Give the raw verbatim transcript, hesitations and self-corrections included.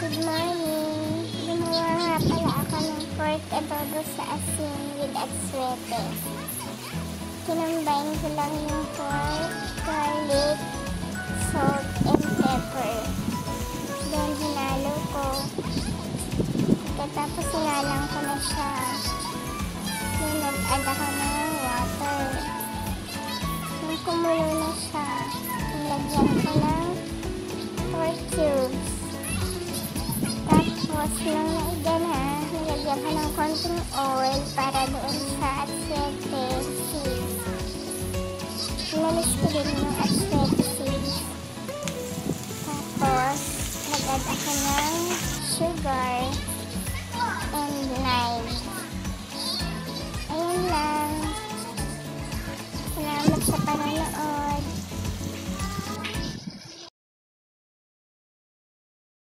Good morning! Gumawa nga pala ako ng pork adobo sa asin with atswete. Kinambine ko lang yung pork, garlic, salt, and pepper. Then hinalo ko. Pagkatapos hinalang ko na siya. Then nag-add ako ng water. Nung kumulo na siya, nilagyan ko ng pork cubes. Tapos nung naigan ha, nilagyan ko ng konting oil para doon sa atswete seeds. Inalis ko din yung atswete seeds. Tapos nag-add ako ng sugar and lime. Ayun lang. Salamat sa panonood.